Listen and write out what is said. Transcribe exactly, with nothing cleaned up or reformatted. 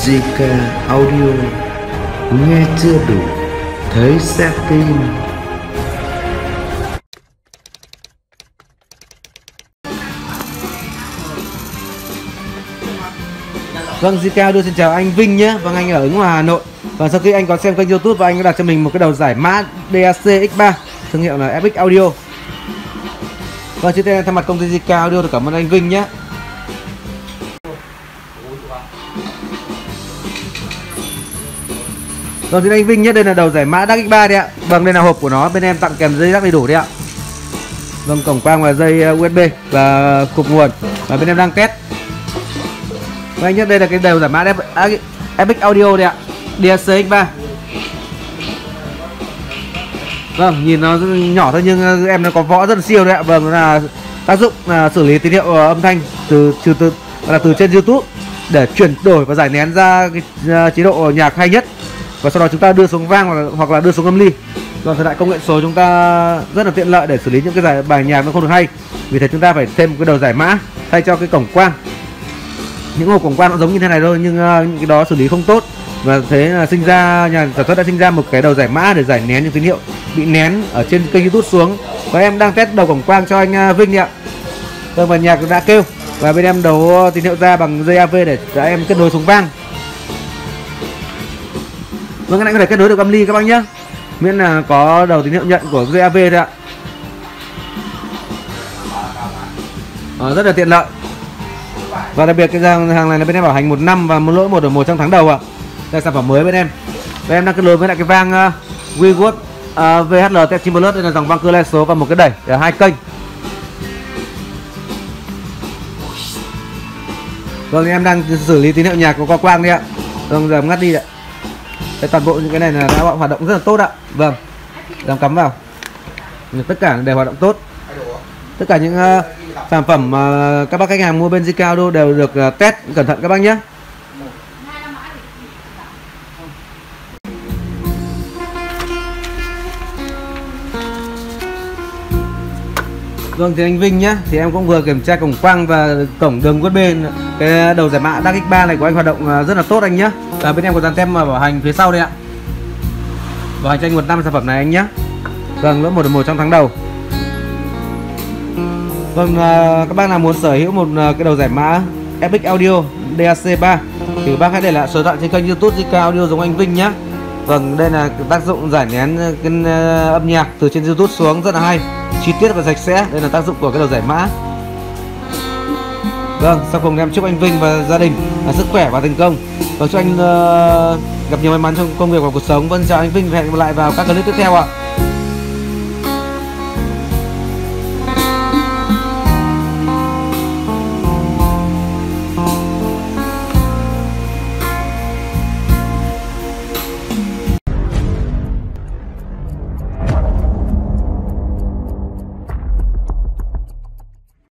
giê ca Audio, nghe chưa đủ, thấy sẽ tin. Vâng, giê ca Audio xin chào anh Vinh nhé. Vâng, anh ở ứng Hòa, Hà Nội. Và sau khi anh có xem kênh YouTube và anh có đặt cho mình một cái đầu giải mã đê a xê ích ba thương hiệu là ép ích Audio. Vâng, trước tiên thay mặt công ty giê ca Audio thì cảm ơn anh Vinh nhé. Vâng, xin anh Vinh nhé, đây là đầu giải mã đê a xê ích ba đấy ạ. Vâng, đây là hộp của nó, bên em tặng kèm dây rắc đầy đủ đấy ạ. Vâng, cổng quang và dây u ét bê và cục nguồn, và bên em đang test. Vâng, anh nhất đây là cái đầu giải mã ép ích Audio đấy ạ, đê a xê ích ba. Vâng, nhìn nó nhỏ thôi nhưng em nó có võ rất là siêu đấy ạ. Vâng, là tác dụng là xử lý tín hiệu âm thanh từ từ từ là từ trên YouTube để chuyển đổi và giải nén ra cái chế độ nhạc hay nhất, và sau đó chúng ta đưa xuống vang hoặc là đưa xuống âm ly. Còn thời đại công nghệ số chúng ta rất là tiện lợi để xử lý những cái giải bài nhạc nó không được hay, vì thế chúng ta phải thêm một cái đầu giải mã thay cho cái cổng quang. Những hộp cổng quang nó giống như thế này thôi, nhưng uh, những cái đó xử lý không tốt, và thế là sinh ra nhà sản xuất đã sinh ra một cái đầu giải mã để giải nén những tín hiệu bị nén ở trên kênh YouTube xuống. Và em đang test đầu cổng quang cho anh uh, Vinh ạ. Vâng, và nhạc đã kêu, và bên em đấu tín hiệu ra bằng dây a vê để cho em kết nối xuống vang. Vâng, các anh có thể kết nối được âm ly các bác nhé, miễn là có đầu tín hiệu nhận của dây a vê thôi ạ. Ờ, rất là tiện lợi. Và đặc biệt cái hàng này là bên em bảo hành một năm và một lỗi một đổi một trong tháng đầu ạ. Đây là sản phẩm mới bên em. Và em đang kết nối với lại cái vang uh, WeWord uh, vê hát lờ Tech Timberlake. Đây là dòng vang cơ lai số và một cái đẩy để hai kênh. Vâng, em đang xử lý tín hiệu nhạc của qua quang đi ạ. Vâng, giờ ngắt đi ạ. Đây, toàn bộ những cái này là đã hoạt động rất là tốt ạ. Vâng, đang cắm vào, tất cả đều hoạt động tốt. Tất cả những uh, sản phẩm uh, các bác khách hàng mua bên giê ca Audio đều được uh, test cẩn thận các bác nhé. Vâng, thì anh Vinh nhé, thì em cũng vừa kiểm tra cổng quang và cổng đường u ét bê. Cái đầu giải mã đê a xê ích ba này của anh hoạt động uh, rất là tốt anh nhé. Và bên em có dàn tem bảo hành phía sau đây ạ. Bảo hành cho anh một năm sản phẩm này anh nhé. Vâng, lỗi một đổi một trong tháng đầu. Vâng, các bác nào muốn sở hữu một cái đầu giải mã ép ích Audio đê a xê ba thì các bác hãy để lại số điện thoại trên kênh YouTube giê ca Audio giống anh Vinh nhé. Vâng, đây là tác dụng giải nén cái âm nhạc từ trên YouTube xuống rất là hay, chi tiết và sạch sẽ. Đây là tác dụng của cái đầu giải mã. Vâng, sau cùng em chúc anh Vinh và gia đình là sức khỏe và thành công. Và chúc anh uh, gặp nhiều may mắn trong công việc và cuộc sống. Vâng, chào anh Vinh và hẹn gặp lại vào các clip tiếp theo ạ.